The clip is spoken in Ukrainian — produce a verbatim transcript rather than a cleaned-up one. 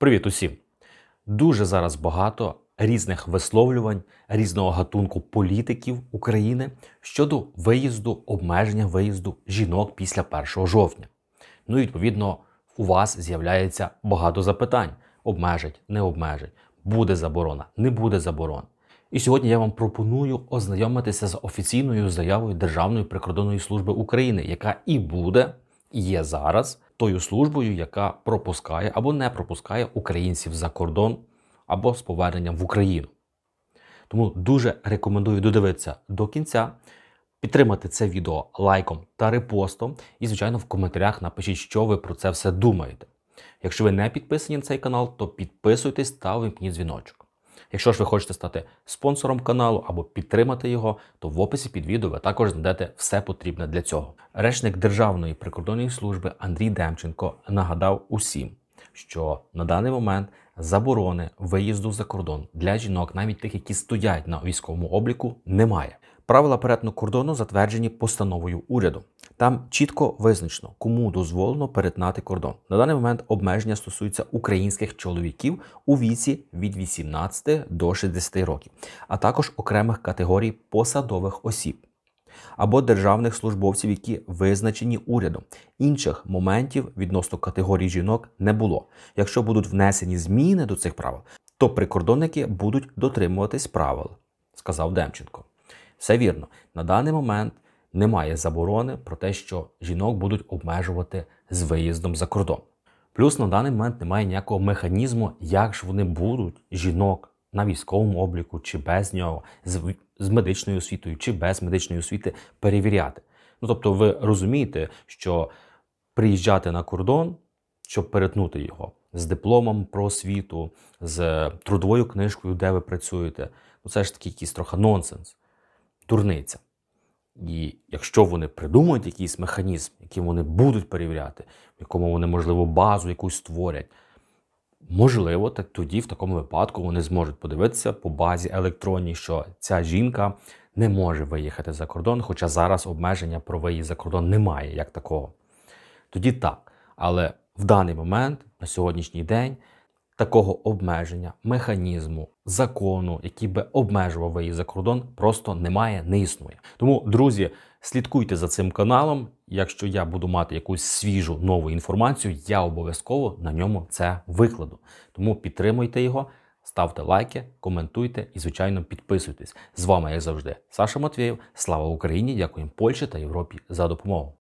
Привіт усім! Дуже зараз багато різних висловлювань, різного гатунку політиків України щодо виїзду, обмеження виїзду жінок після першого жовтня. Ну і відповідно у вас з'являється багато запитань. Обмежать, не обмежать, буде заборона, не буде заборон. І сьогодні я вам пропоную ознайомитися з офіційною заявою Державної прикордонної служби України, яка і буде, і є зараз тою службою, яка пропускає або не пропускає українців за кордон або з поверненням в Україну. Тому дуже рекомендую додивитися до кінця, підтримати це відео лайком та репостом і, звичайно, в коментарях напишіть, що ви про це все думаєте. Якщо ви не підписані на цей канал, то підписуйтесь та вимкніть дзвіночок. Якщо ж ви хочете стати спонсором каналу або підтримати його, то в описі під відео ви також знайдете все потрібне для цього. Речник Державної прикордонної служби Андрій Демченко нагадав усім, що на даний момент заборони виїзду за кордон для жінок, навіть тих, які стоять на військовому обліку, немає. Правила перетину кордону затверджені постановою уряду. Там чітко визначено, кому дозволено перетинати кордон. На даний момент обмеження стосуються українських чоловіків у віці від вісімнадцяти до шістдесяти років, а також окремих категорій посадових осіб або державних службовців, які визначені урядом. Інших моментів відносно категорій жінок не було. Якщо будуть внесені зміни до цих правил, то прикордонники будуть дотримуватись правил, сказав Демченко. Все вірно. На даний момент немає заборони про те, що жінок будуть обмежувати з виїздом за кордон. Плюс на даний момент немає ніякого механізму, як ж вони будуть жінок на військовому обліку чи без нього, з, з медичною освітою чи без медичної освіти перевіряти. Ну, тобто ви розумієте, що приїжджати на кордон, щоб перетнути його з дипломом про освіту, з трудовою книжкою, де ви працюєте, ну це ж такий якийсь трохи нонсенс, дурниця. І якщо вони придумають якийсь механізм, який вони будуть перевіряти, в якому вони, можливо, базу якусь створять, можливо, так тоді в такому випадку вони зможуть подивитися по базі електронній, що ця жінка не може виїхати за кордон, хоча зараз обмеження про виїзд за кордон немає як такого. Тоді так. Але в даний момент, на сьогоднішній день, такого обмеження, механізму, закону, який би обмежував виїзд за кордон, просто немає, не існує. Тому, друзі, слідкуйте за цим каналом. Якщо я буду мати якусь свіжу нову інформацію, я обов'язково на ньому це викладу. Тому підтримуйте його, ставте лайки, коментуйте і, звичайно, підписуйтесь. З вами, як завжди, Саша Матвєєв. Слава Україні! Дякуємо Польщі та Європі за допомогу.